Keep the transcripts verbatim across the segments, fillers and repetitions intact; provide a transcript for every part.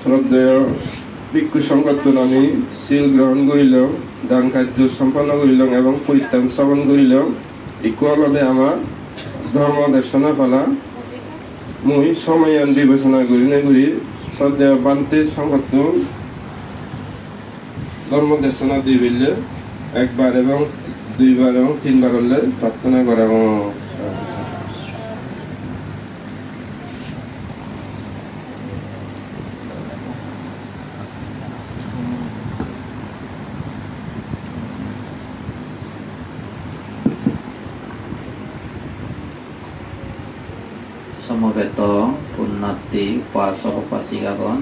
শ্রদ্ধেয় ভিক্ষু সংগঠন আমি শিল গ্রহণ করিলাম, দান কার্য সম্পন্ন করিলাম এবং পরিত্রাণ শ্রবণ করিলাম। ইকুয়ালদে আমার ধর্ম দর্শনা ফলা মুই সময়ান বিবেচনা করি না করি শ্রদ্ধেয় বান্তে সংগঠন ধর্ম দর্শনা দুই বিলে একবার এবং দুইবার এবং তিনবার হলে প্রার্থনা করা সমবেত পুণ্যার্থী উপাসক উপাসিকাগণ,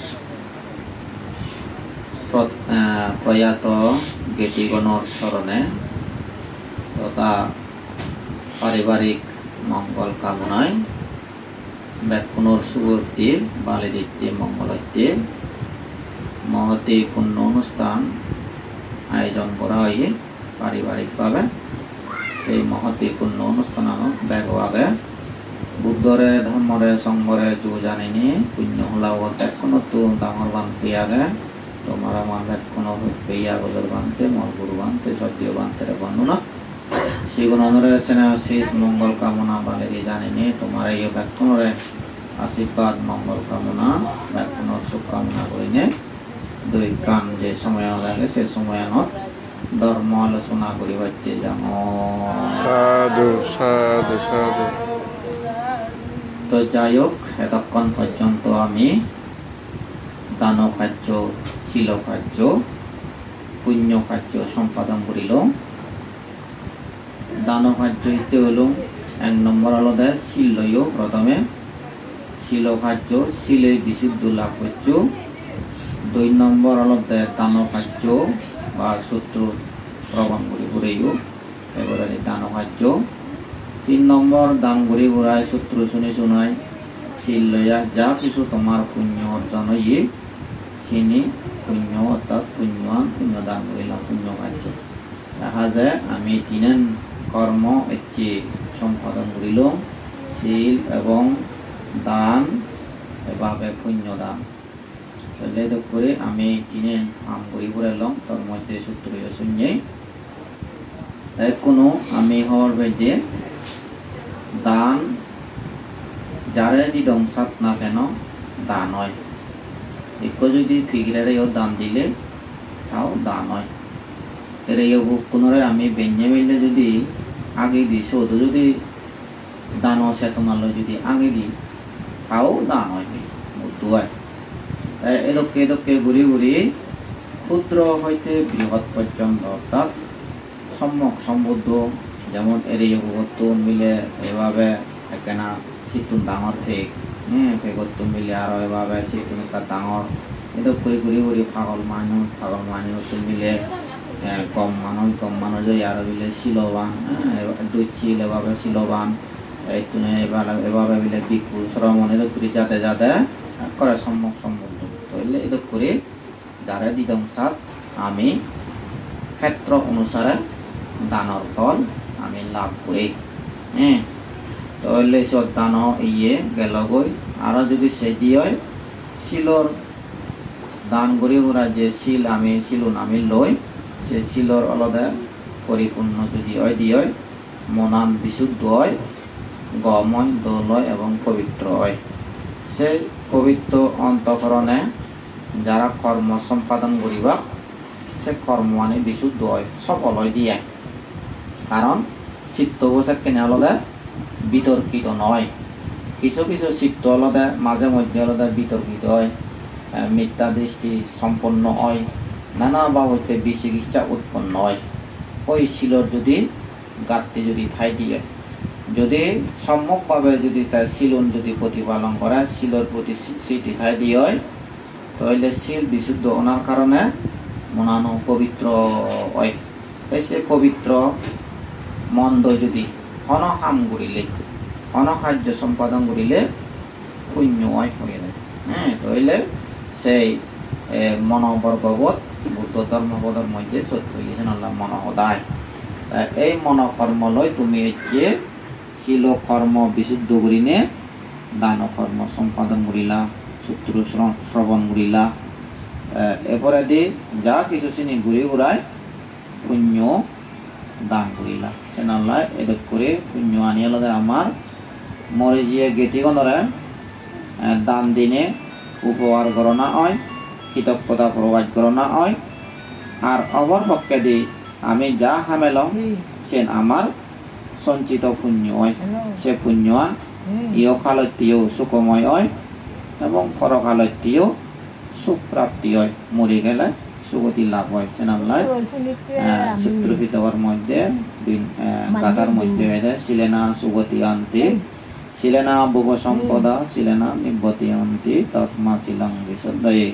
প্রয়াত জ্ঞাতিগণর স্মরণে তথা পারিবারিক মঙ্গল কামনায় ব্যাকুণর সুবর্তীর বালিদিত্যে মঙ্গলত্যে মহতি পুণ্য অনুষ্ঠান আয়োজন করা হয় পারিবারিকভাবে। সেই মহতি পুণ্য অনুষ্ঠান ব্যাগবাগে বুদ্ধরে ধর্মরে সংঘরে যু জানিনি পুণ্য হলাও ব্যাকুণতো ডাঙর বান্তি আগে তোমার আমার ব্যাকুণ পেয়া গজর বান্তে মর গুরু বান্তে সত্য বান্তের বন্ধনা শ্রীগুণরে সেনা শেষ মঙ্গল কামনা বালেরি জানিনি তোমার এই ব্যাকুণরে আশীর্বাদ মঙ্গল কামনা ব্যাকুণ সুখ কামনা করিনে দুই কান যে সময় লাগে সে সময় ধর্ম আলোচনা করি বাচ্চে যাম। সাধু সাধু সাধু। তো যাই হোক, এতক্ষণ পর্যন্ত আমি দান কার্য, শিল কার্য, পুণ্য কার্য সম্পাদন করিল। দান কার্য হইতে হল এক নম্বর আলাদা শিল লইও প্রথমে শিল কার্য শিলে বিশুদ্ধ লাভ করছ। দুই নম্বর আলাদা দান কার্য বা শত্রু শ্রবণ করি ঘুরেও এবারে দান কার্য। তিন নম্বর দান ঘুরে ঘুরায় শত্রু শুনে শোনায় শিল লইয়া যা কিছু তোমার পুণ্য অর্জন হইয়ে চিনি পুণ্য অর্থাৎ পুণ্যবান পুণ্য দান করিলাম পুণ্য কার্য। দেখা যায় আমি তিনেন কর্ম এটি সম্পাদন করিল শিল এবং দান এভাবে পুণ্য দান তাহলে করে আমি তিনেন কাম করি ঘুরাইলাম। তার মধ্যে শত্রু শূন্যে কোনো আমি হওয়ার বেদে দান যারে দিদম সাত না কেন দান হয়। একটু যদি ফিগিরারে দান দিলে তাও দান হয়। এর এই পুনরায় আমি বেঞ্জে মিললে যদি আগে দিই শুধু যদি দান সে তোমার যদি আগে দিই তাও দান হয় বুদ্ধ হয়। তাই এদকে এদকে ঘুরি ঘুরি ক্ষুদ্র হইতে বৃহৎ পর্যন্ত অর্থাৎ সম্যক সম্বুদ্ধ যেমন এর ভগত মিলে এভাবে একখানা শীতুন ডাঙর ফেক হ্যাঁ ফেকত মিলে আরো এভাবে শীতুন একটা ডাঙর এদ ঘুরি ঘুরি ঘুরি পাগল মানুষ পাগল মানুষ মিলে কম মানুষ কম মানুষ আরো মিলে শিলবান হ্যাঁ দুই চিল এভাবে শিলবান একটু এভাবে এভাবে মিলে বিপুল শ্রমণ এদ ঘুরি যাতে যাতে করে সম্যক সম্বুদ্ধ তৈলে এদ করে যারা দিদম সাত আমি ক্ষেত্র অনুসারে দানর ফল আমি লাভ করি হ্যাঁ তাহলে সব দান ইয়ে গেল গই। আরো যদি সে দিয়ে শিলর দান করি ওরা যে শিল আমি শিলুন আমি লই সে শিলর আলাদা পরিপূর্ণ যদি হয় দিয়ে মনান বিশুদ্ধ হয় গময় দোলয় এবং পবিত্র হয়। সে পবিত্র অন্তঃকরণে যারা কর্ম সম্পাদন করিবা সে কর্ম মানে বিশুদ্ধ হয় সফল হয় দিয়ে। কারণ চিত্ত বোঝাক কেনে আলাদা বিতর্কিত নয়। কিছু কিছু চিত্ত আলাদা মাঝে মধ্যে আলাদা বিতর্কিত হয়, মিথ্যা দৃষ্টি সম্পন্ন হয়, নানাভাবে বিচিকিৎসা উৎপন্ন হয়। ওই শিলর যদি গাঁতটি যদি ঠাই দিয়ে যদি সম্যকভাবে যদি তার শিলন যদি প্রতিপালন করে শিলর প্রতি সিটি ঠাই দিয়ে হয় তাহলে শিল বিশুদ্ধ হওয়ার কারণে মনানো পবিত্র হয়। তাই সে পবিত্র মন্দ যদি হন কাম করিলে হন কার্য সম্পাদন করিলে পুণ্য হয় হয়ে যায় হ্যাঁ তাহলে সেই মনোবর্গবত বুদ্ধ ধর্মপদের মধ্যে সত্য হয়েছেন আল্লাহ মনোহদায়। এই মনকর্ম লয় তুমি হচ্ছে শিল কর্ম বিশুদ্ধ করিনে দান কর্ম সম্পাদন করিলা সূত্র শ্রবণ করিলা এরপরে দি যা কিছু চিনি ঘুরে ঘুরায় পুণ্য দান করিলা সেনাল্লাহ এদিক করে পুণ্য আনিয়ে লদে আমার মরে গিয়ে গেটি গণরে দান দিনে উপহার গণনা হয় কৃতজ্ঞতা প্রকাশ গণনা হয় আর অপর পক্ষে দি আমি যা হামেলাম সে আমার সঞ্চিত পুণ্য হয় সে পুণ্য ইহকালতীয় সুখময় হয় এবং পরকালতীয় সুপ্রাপ্তি হয় মরে গেলে সুগতি লাভ হয় সেনাল্লাহ সূত্রপিতকের মধ্যে গাথার মধ্যে শিলেনা সুগতি আনতে শিলেনা ভোগ সম্পদা শিলেনা নিব্বতি আনতে তসমা শিলং বিশুদ্ধয়ে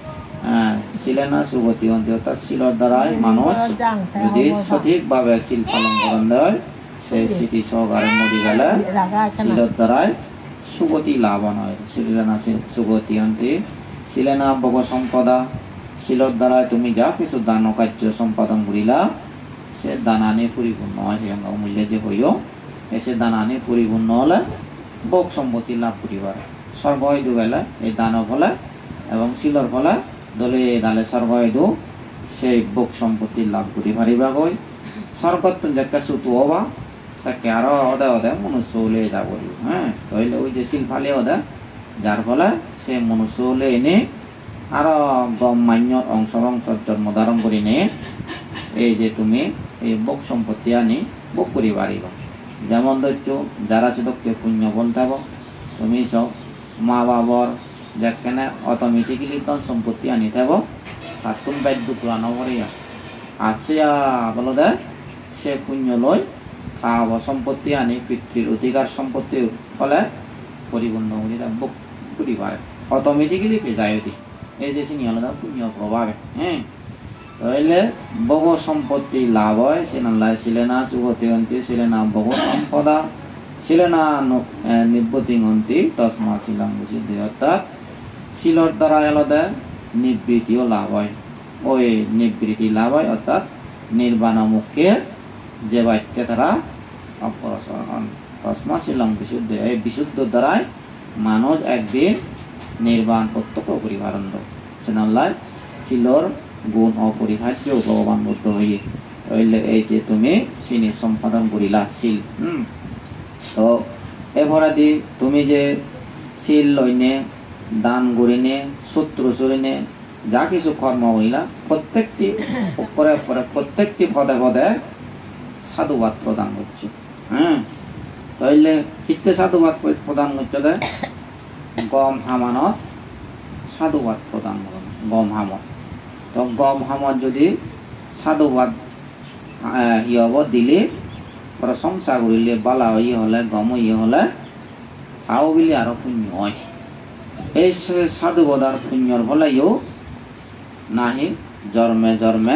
শিলেনা সুগতি আনতে অর্থাৎ শিলর দ্বারাই মানুষ যদি সঠিকভাবে শিল পালন করেন দেয় সেই স্মৃতি সহকারে মরে গেলে শিলর দ্বারাই সুগতি লাভবান হয় শিলেনা সুগতি আনতে শিলেনা ভোগ সম্পদা শিলর দ্বারা তুমি যা কিছু দান কার্য সম্পাদন করিলা সে দানানি পরিপূর্ণ হয় সেই অমূল্য যে হইও সে দানানি পরিপূর্ণ হলে ভোগ সম্পত্তি লাভ করিবার স্বর্গ হইদু গেলে এই দানর ফলে এবং শিলর ফলে দলে দালে স্বর্গ হইদু সেই ভোগ সম্পত্তি লাভ করি পারিবা গই স্বর্গত যাকে সুতু হবা সাকে আরো অদে অদে মনুষ্য হলে যাব হ্যাঁ তাইলে ওই যে শিল ফালে অদে যার ফলে সে মনুষ্য হলে এনে আরো গম্মান্য অংশ অংশ জন্ম ধারণ করি নে এই যে তুমি এই ভোগ সম্পত্তি আনি ভোগ করি পারিবা যেমন ধরছো যারা সেদকে পুণ্য বলতে তুমি সব মা বাবার যেখানে অটোমেটিক্যালি তখন সম্পত্তি আনি থাকবো তার তুমি বাধ্য পুরানো করিয়া আছে বলতে সে পুণ্য লই খাওয়া সম্পত্তি আনি পিতৃর অধিকার সম্পত্তির ফলে পরিপূর্ণ করি ভোগ করি পারে অটোমেটিক্যালি পেয়ে অতি এই যে চিনি আলাদা পুণ্য প্রভাবে হ্যাঁ তাহলে ভোগ সম্পত্তি লাভ হয় সেনাল্লাহ শিলেনা সুগতি অন্তি শিলেনা ভোগ সম্পদা শিলেনা নিবৃত্তি অন্তি তসমা শিলাং বুঝিতে অর্থাৎ শিলর দ্বারা আলাদা নিবৃত্তিও লাভ হয় ওই নিবৃত্তি লাভ হয় অর্থাৎ নির্বাণ মুখে যে বাক্য তারা অপরসরণ তসমা শিলাং বিশুদ্ধ এই বিশুদ্ধ দ্বারাই মানুষ একদিন নির্বাণ প্রত্যক্ষ করিবার সেনাল্লাহ শিলর গুণ অপরিহার্য ভগবান বুদ্ধ হইয়ে হইলে এই যে তুমি চিনি সম্পাদন করিলা শিল হম তো এভরা দি তুমি যে শিল লইনে দান করিনে সূত্র চরিনে যা কিছু কর্ম করিলা প্রত্যেকটি উপরে উপরে প্রত্যেকটি পদে পদে সাধুবাদ প্রদান করছো হ্যাঁ তাইলে কিতে সাধুবাদ প্রদান করছো দে গম হামানত সাধুবাদ প্রদান করেন গম হামত তো গম হামত যদি সাধুবাদ ইয়ে হব দিলে প্রশংসা করিলে বালা ইয়ে হলে গম ইয়ে হলে খাও বিলে আরো পুণ্য হয় এই সাধুবাদার পুণ্যর ফলেও নাহি জন্মে জন্মে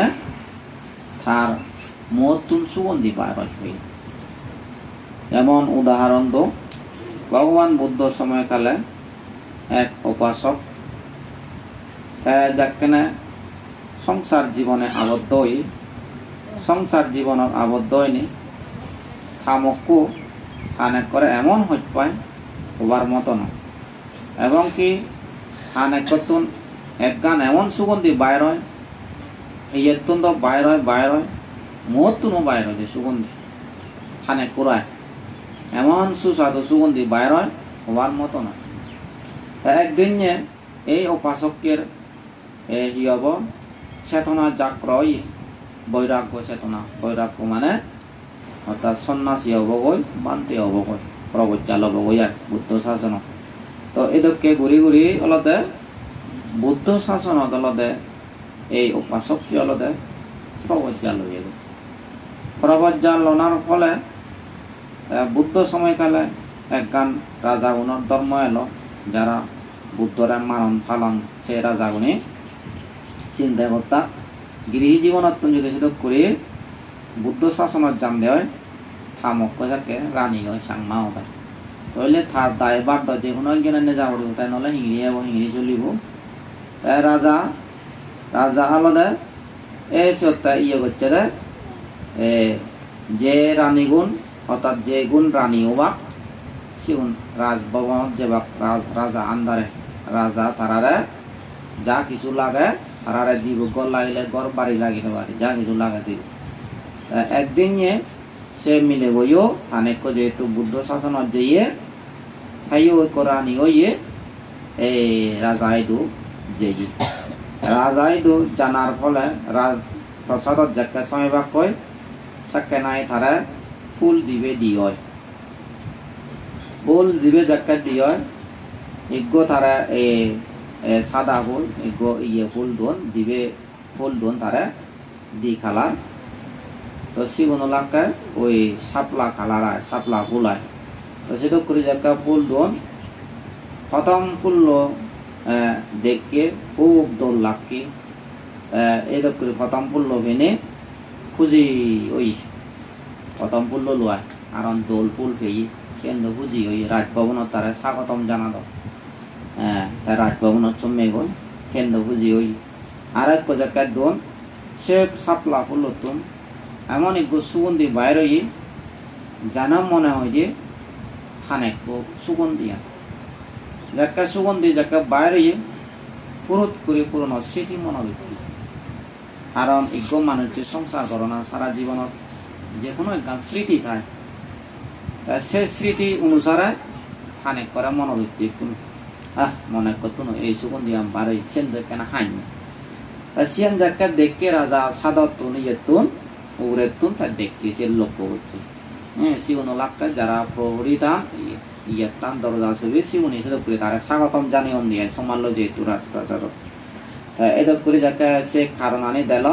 তার মতুন সুগন্ধি পায় হইবে এমন উদাহরণ তো ভগবান বুদ্ধ সময়কালে এক উপাসক যাকে সংসার জীবনে আবদ্ধ হই সংসার জীবনের আবদ্ধ হয়নি থামকু খানেক করে এমন হইতে পায় হবার মতো না এবং কি খানেক করতুন এক গান এমন সুগন্ধি বাইর হয় এই এতুন বাইর হয় বাইর হয় মতুনও বাইর হয় যে সুগন্ধি খানেক কুড়ায় এমন সুস্বাদু সুগন্ধি বাইর হয় হবার মতো না একদিন এই উপাসকের ই হব চেতনা জাগ্রয় বৈরাগ্য চেতনা বৈরাগ্য মানে অর্থাৎ সন্ন্যাসী হবগৈ বান্তি হবগৈ প্রবজ্জাল হবগৈ আর বুদ্ধ শাসন তো এদকে ঘুরি ঘুরি অলতে বুদ্ধ শাসনত অলতে এই উপাসককে অলতে প্রবজ্জাল হয়ে গেল প্রবজ্জাল লনার ফলে বুদ্ধ সময়কালে একগান রাজা গুণর ধর্ম এলো যারা বুদ্ধরে মানন ফালন সে রাজা গুণে চিন্তা করতা গৃহী জীবনত যদি সেটা করে বুদ্ধ শাসনত জান দেয় থামক যাকে রানী হয় সাংমা হয় তাহলে তার দায়বার যে কোনো একজনে যাব তাই নহলে হিঙড়ি যাব হিঙড়ি চলিব তাই রাজা রাজা আলাদা এই সত্তা ইয়ে করছে দে যে রানী গুণ অর্থাৎ যে গুণ রানী ওবাক সেগুন রাজভবনত যে বাক রাজা আন্দারে রাজা তারারে যা কিছু লাগে তারারে দিব, গড় লাগিলে গড়, বাড়ি লাগিলে বাড়ি, যা কিছু লাগে দিব। একদিন সে মিলে বইও থানেক যেহেতু বুদ্ধ শাসন যেয়ে তাইও কোরআনি ওইয়ে এই রাজাইদু যেই রাজাইদু জানার ফলে রাজ প্রসাদত যাকে সময়বাক কয় সাকে নাই তারা ফুল দিবে দিয়, ফুল দিবে যাকে দিয় ইগো তারা এ সাদা ফুল ইগো ইয়ে ফুল দোন দিবে, ফুল দোন তারা দি খালার। তো সিগুনো লাগায় ওই সাপলা কালার আয়, সাপলা ফুল আয়। তো সেটা করে যাকে ফুল দোন প্রথম ফুল দেখে খুব দোল লাগকি, এইটা করে প্রথম ফুল ভেনে খুঁজি ওই প্রথম ফুল লোয় আর দোল ফুল পেয়ে কেন্দ্র খুঁজি ওই রাজভবনত তারা স্বাগতম জানাদ, হ্যাঁ তার রাজভবনত চমে গল কেন্দ্র খুঁজি ওই আর এক জায়গায় দোন সে সাপলা ফুল তুন এমন এক সুগন্ধি বাইরে জানা মনে হয় যে থানেক সুগন্ধি যাকে সুগন্ধি যাকে বাইরে পুরোত করে পুরনো স্মৃতি মনোবৃত্তি। কারণ এগো মানুষের সংসার করোনা সারা জীবনত যে কোনো একখান স্মৃতি থাকে, সে স্মৃতি অনুসারে থানেক করে মনোবৃত্তি কোনো আহ মনে করতো না এই সুগন্ধি আমি বাড়ি সেন কেন হাইনি সিয়ান যাকে দেখে রাজা সাদত তুন ইয়ে তুন উড়ে তুন তার দেখতে সে লক্ষ্য করছে। হ্যাঁ সিউনো লাক্কা যারা প্রহরিতান ইয়ে তান দরজা ছবি সিউনি সেটা করে তারা স্বাগতম জানিয়ে দিয়ে সমাল্য যেহেতু রাজপ্রাসাদ। তা এটা করে যাকে সে কারণ আনি দিল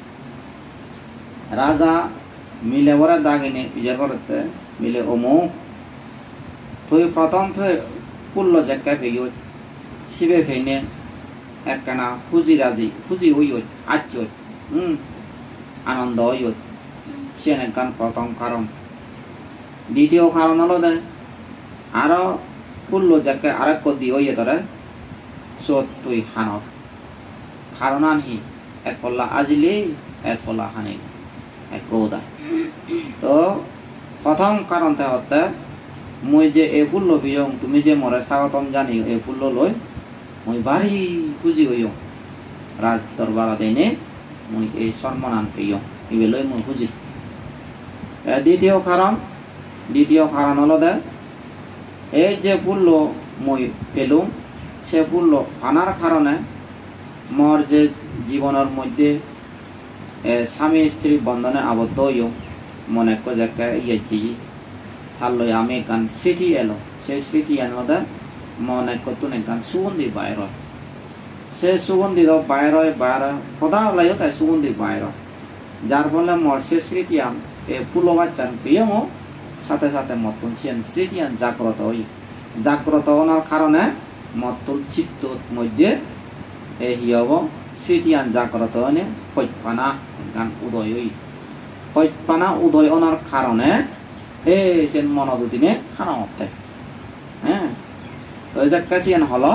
রাজা মিলে ওরা দাগিনে বিজয় করতে মিলে অমুক তুই প্রথম পুল্ল যাকে ভেগে শিবে ভেঙে একখানা খুঁজি রাজি খুঁজি হই আচ্ছ হম আনন্দ হই সে একখান প্রথম কারণ। দ্বিতীয় কারণ হলো দে আরো পুল্ল যাকে আরেক দি হইয়ে তোরে সত তুই হানর কারণ আনহি এক পল্লা আজিলে এক পল্লা হানি এক কৌদা। তো প্রথম কারণটা হতে মই যে এ পুল্ল বিয়ং তুমি যে মরে স্বাগতম জানি এ পুল্ল লই মই বাড়ি খুঁজি হইও রাজ দরবার দেনে মই এই সম্মান পেয় ইবে লই মই খুঁজি। দ্বিতীয় কারণ দ্বিতীয় কারণ হলো দে এই যে পুল্ল মই পেলুম সে পুল্ল আনার কারণে মোর যে জীবনের মধ্যে স্বামী স্ত্রী বন্ধনে আবদ্ধ হইও মনে যাকে ইয়ে জি তার লই আমি গান স্মৃতি এলো সেই স্মৃতি এলো দে মনে করতুন গান সুগন্ধি বাইর সে সুগন্ধি বাইর বাইর সদা লাইও তাই সুগন্ধি বাইর যার ফলে মোর সে স্মৃতি আম এ পুলো বাচ্চান পেয়েও সাথে সাথে মতন সেন স্মৃতি আন জাগ্রত হই। জাগ্রত হওয়ার কারণে মতন চিত্তর মধ্যে এ হিয়ব স্মৃতি আন জাগ্রত হনে ফৈপানা গান উদয় হই। ফৈপানা উদয় হওয়ার কারণে এ সেন মনোদুদিনে খানা হতে হ্যাঁ তো যাকাছিয়ান হলো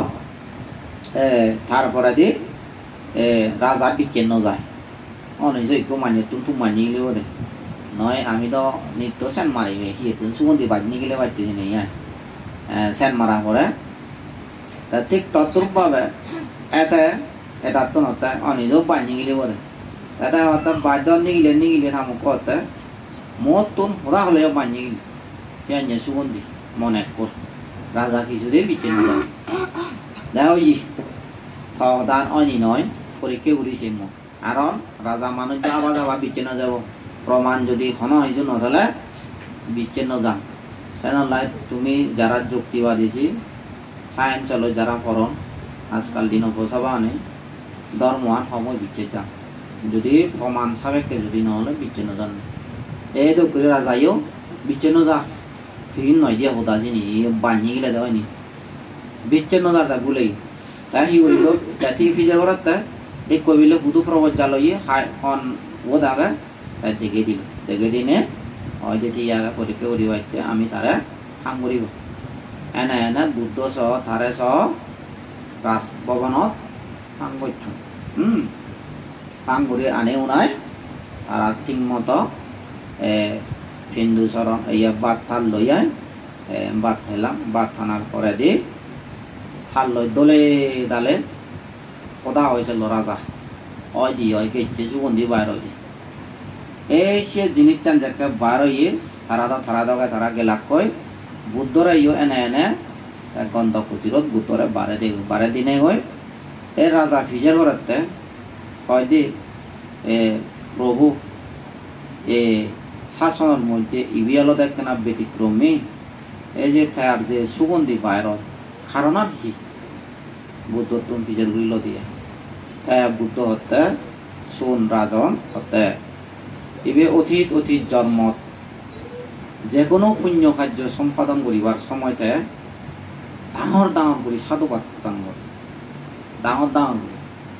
তারপরে দি রাজা বিকেন যায় অনেক একটু মানিয়ে তুমি তুমি মানিয়ে গেলেও দে নয় আমি তো নিত্য সেন মারিবে কি তুমি সুগন্ধি বাজনি গেলে বাজতেছি নেই হ্যাঁ সেন মারা পরে তা ঠিক তদ্রুপভাবে এতে এটা তো নতে অনিজও বাজনি গেলে বলে তাতে অর্থাৎ বাদ্য নিগিলে নিগিলে থামুক করতে মত তুন হরা হলেও বাজনি গেলে কেন সুগন্ধি মনে কর রাজা কিছু দিয়ে বিচেন দেখো ই দান অনি নয় পরীক্ষা উড়িছে মো কারণ রাজা মানুষ যাবা যাবা বিচেন যাব প্রমাণ যদি ঘন হয়েছে নহলে বিচ্ছিন্ন যান সেনালাই তুমি যারা যুক্তিবাদীছি সায়েন্স হলো যারা পড়ন আজকাল দিন বসাবা আনে ধর্মান সময় বিচ্ছেদ যান যদি প্রমাণ সাবেককে যদি নহলে বিচ্ছিন্ন যান এই তো করে রাজাইও বিচ্ছিন্ন যা ফিরিন নয় দিয়ে হতা যিনি বাঁধি গেলে দেওয়ানি বিচ্ছিন্ন যাটা গুলেই তাই হি উড়িল জাতি ফিজা করাতে এই কবিলে বুধু প্রবজ্জা লইয়ে হাই হন ও দাগা তাই দেখে দিল দেখে দিনে হয় যদি ইয়াগা পরীক্ষা উড়িবাইতে আমি তারা হাঙ্গুরিব এনে এনে বুদ্ধ সহ তারে সহ রাজভবনত হাঙ্গুচ্ছ হুম হাঙ্গুরি আনে উনায় তারা ঠিক মতো হিন্দু শরণ ইয়া বাদ থাল লইয়ায় বাদ থাইলাম বাদ থানার পরে দি থাল লই দলে দালে কথা হয়েছিল রাজা ওই দি ওই পেয়েছে সুগন্ধি বাইর হয়ে এই সে জিনিস চান যাকে বার হয়ে তারা তো তারা দোকায় তারা গেলাক কই বুদ্ধরে ইও এনে এনে গন্ধ কুচিরত বুদ্ধরে বারে দি বারে দিনে হয় এই রাজা ফিজের করতে হয় দি এ প্রভু এ শাসনের মধ্যে ইবিয়াল দেখেন না ব্যতিক্রমী এই যে তার যে সুগন্ধি বাইর কারণ আর কি বুদ্ধ তুমি ফিজের গুলো দিয়ে তাই বুদ্ধ হতে সোন রাজন হতে ইবে অতীত অতীত জন্ম যে কোনো পুণ্য কার্য সম্পাদন করিবার সময়তে ডাঙর ডাঙর করি সাধুবাদ প্রদান করে ডাঙর ডাঙর করি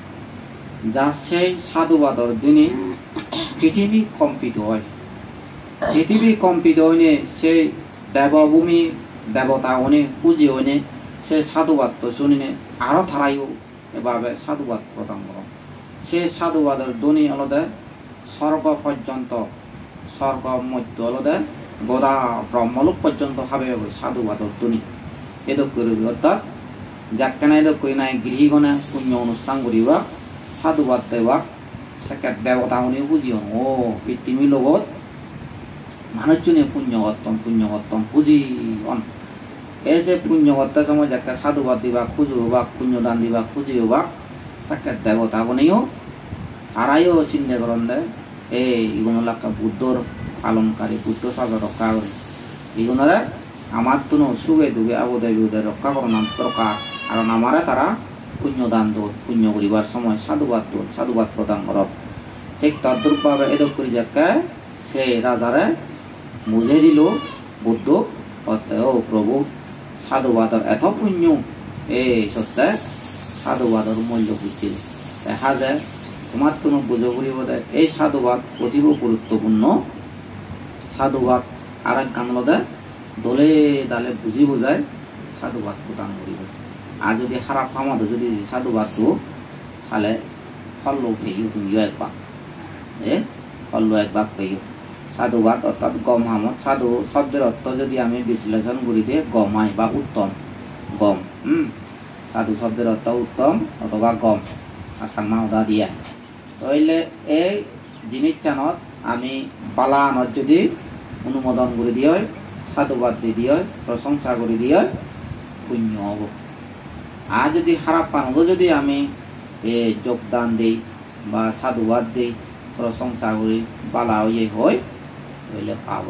যা সেই সাধুবাদর দিনে পৃথিবী কম্পিত হয় পৃথিবী কম্পিত হইনে সেই দেবভূমি দেবতা হনে পুঁজি হইনে সেই সাধুবাদ তো শুনিনে আরো থারাইও এভাবে সাধুবাদ প্রদান কর সেই সাধুবাদের ধ্বনি আলাদা স্বর্গ পর্যন্ত স্বর্গ মধ্য আলাদা গোদা ব্রহ্মলোক পর্যন্ত হবে সাধুবাদর ধ্বনি এদক করি অর্থাৎ যাকেনা এদক করি নাই গৃহীগণে পুণ্য অনুষ্ঠান করিবা সাধুবাদ দেওয়া সেকে দেবতা উনি বুঝিও ও পৃথিবীর লগত মানুষজনে পুণ্য করতম পুণ্য করতম পুঁজি অন এই যে পুণ্য করতে সময় যাকে সাধুবাদ দিবা খুঁজো বা পুণ্যদান দিবা খুঁজিও বা সেকে দেবতা উনিও আড়াইও চিন্তা করেন দে এই ইগুণলাকা বুদ্ধর পালনকারী বুদ্ধ সাগর রক্ষা করে ইগুণরে আমার তো সুগে দুগে আবদায় বিদে রক্ষা করো নাম প্রকার কারণ আমারে তারা পুণ্যদান দোর পুণ্য করিবার সময় সাধুবাদ দোর সাধুবাদ প্রদান করব ঠিক তদ্রূপভাবে এদক করি যাকে সেই রাজারে বুঝে দিল বুদ্ধ অর্থে ও প্রভু সাধুবাদর এত পুণ্য এই সত্যে সাধুবাদর মূল্য বুঝছিল দেখা যায় তোমার কোনো বুঝে করিব এই সাধুবাদ অতীব গুরুত্বপূর্ণ সাধুবাদ আর এক গান লদে দলে দালে বুঝি বুঝায় সাধুবাদ প্রদান করিব আর যদি খারাপ কামত যদি সাধুবাদটো চালে ফল্লো পেয়েও তুমিও একবার এ ফল্লো একবার পেয়েও সাধুবাদ অর্থাৎ গম হামত সাধু শব্দের অর্থ যদি আমি বিশ্লেষণ করি দিয়ে গমাই বা উত্তম গম হুম সাধু শব্দের অর্থ উত্তম অথবা গম আসামা উদা দিয়া তাইলে এই জিনিস চানত আমি বালানত যদি অনুমোদন করে দিয়ে সাধুবাদ দিয়ে দিয়ে প্রশংসা করে দিয়ে পুণ্য হব আর যদি খারাপ পানব যদি আমি এ যোগদান দিই বা সাধুবাদ দিই প্রশংসা করি বালা ইয়ে হয় তাহলে পাব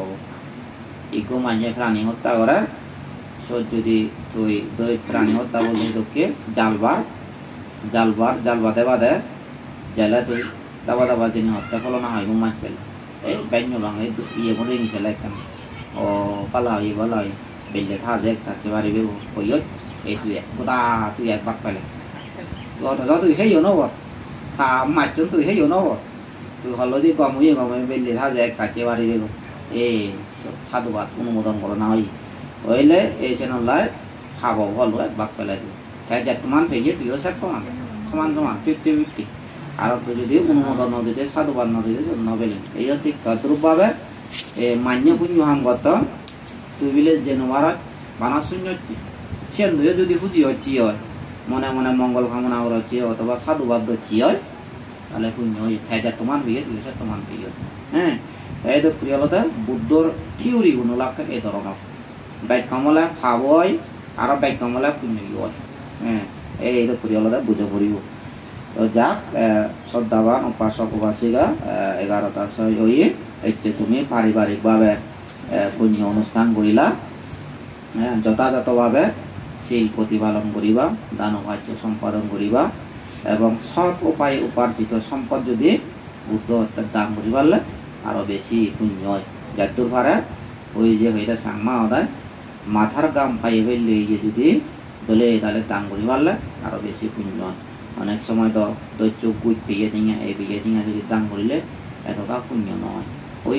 ইগো মানে প্রাণী হত্যা করে সো যদি তুই দুই প্রাণী হত্যা বললি তোকে জালবার জালবার জাল বাদে বাদে জালে তুই দাবা দাবা যিনি হত্যা ফল না হয় মাছ পেল এই বাইন্য বাং এই ইয়ে করে নিছিল একখান ও পালা হয়ে বলা হয় বেললে থা যে একসাথে বাড়িবে কই এই তুই গোটা তুই এক বাক পেলে অথচ তুই সেই নব তা মাছজন তুই সেই নব তুই হলদি গমই গমে বেললে থা যে একসাথে বাড়িবে এই সাধুবাদ অনুমোদন করো না হয় হইলে এই চেনলাই খাব হলো এক বাক পেলাই তুই তাই যে তোমার পেয়ে তুইও স্যার তোমার সমান সমান ফিফটি ফিফটি আর তুই যদি অনুমোদন ন দিতে সাধুবাদ ন দিতে নবেলেন এই ঠিক তদ্রূপভাবে এ মান্য পুণ্য হামগত তুই বিলে যে নোমার বানা শূন্য হচ্ছি সে যদি পুঁজি হচ্ছি হয় মনে মনে মঙ্গল কামনা হচ্ছে অথবা সাধুবাদ হচ্ছি হয় তাহলে পুণ্য হয় খাই যা তোমার বিয়ে তুই স্যার তোমার বিয়ে হ্যাঁ এই তো প্রিয়লতা বুদ্ধর থিওরি গুণলাখ এই ধরনের ব্যাখ্যামলে ভাব হয় আর ব্যাখ্যামলে পুণ্য হয় হ্যাঁ এই তো প্রিয়লতা বুঝে পড়িব তো যাক শ্রদ্ধাবান উপাসক উপাসিকা এগারোটা ছয় হয়ে এই যে তুমি পারিবারিকভাবে পুণ্য অনুষ্ঠান করিলা হ্যাঁ যথাযথভাবে শিল প্রতিপালন করিবা দান কার্য সম্পাদন করিবা এবং সৎ উপায়ে উপার্জিত সম্পদ যদি বুদ্ধ হত্যার দান করি পারলে আরো বেশি পুণ্য হয় যার ভাড়া ওই যে হইটা সাংমা হদায় মাথার গাম পাই ফেললে যে যদি দলে তাহলে দান করি পারলে আরো বেশি পুণ্য হয় অনেক সময় তো দৈত্য গুই পেয়ে দিঙা এই পেয়ে দিঙা যদি দান করিলে এতটা পুণ্য নয় ওই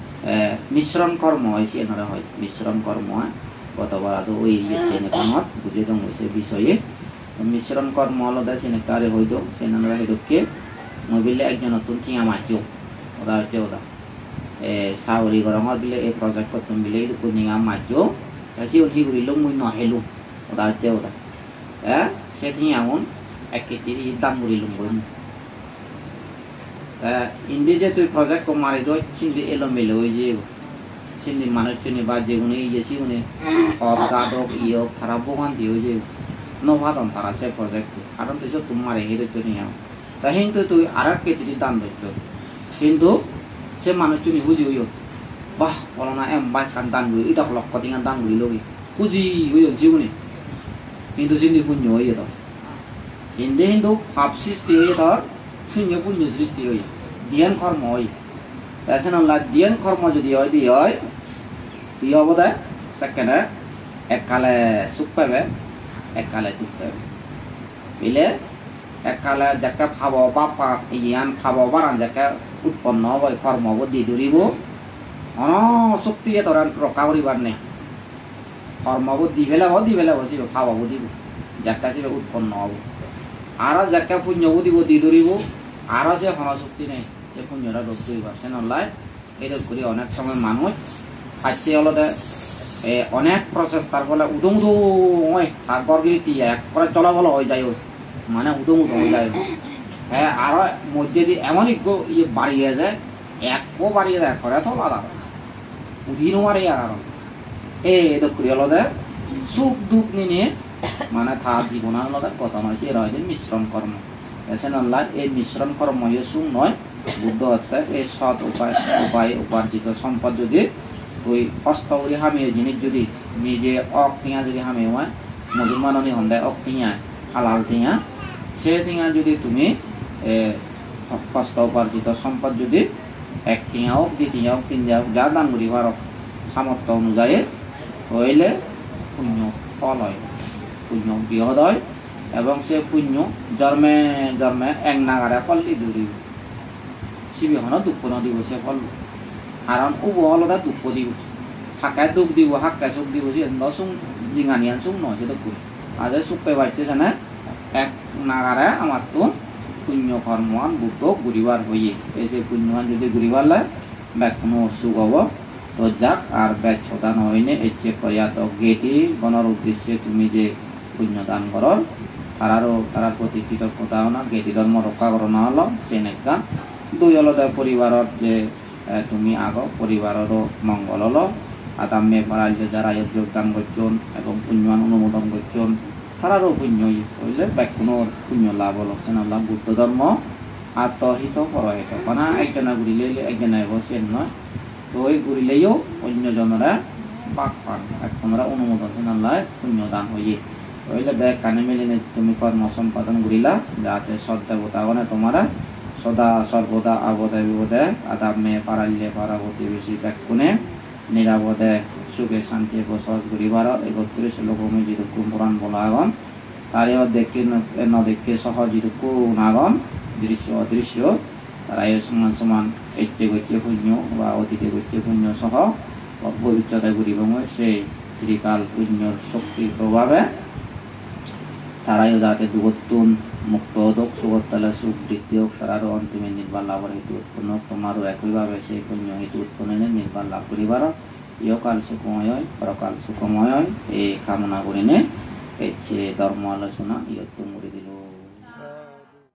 মিশ্রণ কর্ম হয় সে নরা হয় মিশ্রণ কর্ম হয় গতবার ওই চেনে পাঙত বুঝে দম হয়েছে বিষয়ে মিশ্রণ কর্ম আলাদা চেনে কারে হইত সে নানা হইতকে মবিলে একজন নতুন চিঙা মাইও ওরা হচ্ছে ওরা এ সাউরি গরমত বিলে এই প্রজেক্ট করতাম বিলে কুনিঙা মাইও সি উঠি ঘুরিল মুই নহেলো ওরা হচ্ছে ওরা eh setting amun ekitiri dan muri lunggun eh indi je tu project ko mari do sindi elo melo je sindi manus ni ba je uni je si uni of gadok iyo kharabohan dio je no bhadan tara se project aron tu so tumare hero tu ni ta hintu tu arak ketiri dan do hintu se manus ni huji yo bah wala na em ba kan dan du idak lok ko tingan dan du logi huji yo ji uni hintu sindi punyo yo to indi hintu hapsis dio to sinyo punyo sristi yo dian kormo yo tasen la dian kormo jodi hoy di hoy di oboda sakena ekale suppebe ekale tuppebe bile ekale jakka phabo bapa iyan phabo baran jakka utponno hoy kormo bodi duribo oh sukti toran rokawri barne kormo bodi bela bodi bela bosi phabo bodi jakka sibe utponno hobo ara jakka punyo bodi bodi duribo ara se hono sukti nei se punyora rokoi barse nolai এদের করে অনেক সময় মানুষ হাসতে হলদে এ অনেক process তার ফলে উদং উদং হয় তার গরগিরিটি এক করে চলাবল হয়ে যায় মানে উদং উদং হয়ে যায় হ্যাঁ আরো মধ্যে দিয়ে এমন ইয়ে বাড়িয়ে যায় একও বাড়িয়ে দেয় করে তো আলাদা উদিনও মারে আর আরো এ এদের করে হলদে সুখ দুঃখ নিয়ে মানে তার জীবনের হলদে কত নয় সে রয় মিশ্রণ কর্ম এসে নল্লা এই মিশ্রণ কর্ম ইয়ে সুখ নয় বুদ্ধ হচ্ছে এই সৎ উপায় উপায় উপার্জিত সম্পদ যদি ওই হস্তরি হামিয়ে জিনিস যদি নিজে অক টিয়া যদি হামিয়ে হয় মুসলমাননি হন্দায় অক টিয়া হালাল টিয়া সে টিয়া যদি তুমি হস্ত উপার্জিত সম্পদ যদি এক টিয়া হোক দুই টিয়া হোক তিন টিয়া হোক যা দান করি পারো সামর্থ্য অনুযায়ী হইলে পুণ্য ফল হয় পুণ্য বৃহৎ হয় এবং সে পুণ্য জন্মে জন্মে এক নাগারে ফলটি দূরিব সিবি হন দুঃখ নদিব সে ফল কারণ উব আলাদা দুঃখ দিব হাকায় দুঃখ দিব হাকায় সুখ দিব সে সুখ জিঙানিয়ান সুখ নয় সে দুঃখ আজ সুখ পে বাইতেছে না এক নাগারে আমার তো পুণ্য কর্মান বুদ্ধ ঘুরিবার হইয়ে এসে পুণ্যমান যদি ঘুরিবার লাই ব্যাক কোনো সুখ হব তো যাক আর ব্যাক ছোটা নহইনে এর চেয়ে প্রয়াত গেটি গণর উদ্দেশ্যে তুমি যে পুণ্য দান করো তারারও তারার প্রতি কৃতজ্ঞতাও না গেটি ধর্ম রক্ষা করো না হলো সে নেকা দুই হলদে পরিবারত যে তুমি আগ পরিবারেরও মঙ্গল হলো আদামে পারাল যে যারা যোগদান করছেন এবং পুণ্যমান অনুমোদন করছেন তারারও পুণ্য হইলে ব্যাকুণ পুণ্য লাভ হলো সে লাভ বুদ্ধ ধর্ম আত্মহিত পরহিত কারণ একজনে ঘুরিলে একজনে বসেন নয় তো ওই ঘুরিলেও অন্যজনেরা বাক পান একজনেরা অনুমোদন সে নয় পুণ্য দান হইয়ে হইলে ব্যাগ কানে মেলিনে তুমি কর্ম সম্পাদন ঘুরিলা যাতে সদ্দেবতাগণে তোমারা সদা সর্বদা আবদে বিবদে আদামে পারাল্যে পারাবতী বেশি ব্যাকুণে নিরাবদে সুখে শান্তি বসবাস করিবার একত্রিশ লোকমি যিদুকু পুরাণ বলা আগন তারে দেখে ন দেখে সহ যিদুকু নাগন দৃশ্য অদৃশ্য তারা এই সমান সমান এচ্ছে গচ্ছে পুণ্য বা অতীতে গচ্ছে পুণ্য সহ ভবিষ্যতে ঘুরিব সেই ত্রিকাল পুণ্যর শক্তির প্রভাবে তারাইও যাতে দুগতুন মুক্ত হোক সুগতলে সুখ বৃদ্ধি হোক তারারও অন্তিমে নির্বাণ লাভের হেতু উৎপন্ন হোক তোমারও একইভাবে সেই পুণ্য হেতু উৎপন্ন নির্বাণ লাভ করিবার ইহকাল সুখময় হয় পরকাল সুখময় হয় এই কামনা করিনে এর চেয়ে ধর্ম আলোচনা ইয়ত্ত মুড়ি দিল।